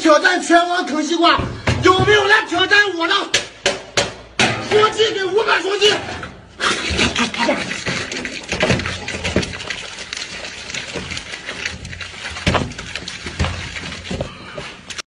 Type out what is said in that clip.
挑战全网啃西瓜，有没有来挑战我的？说鸡给500说鸡。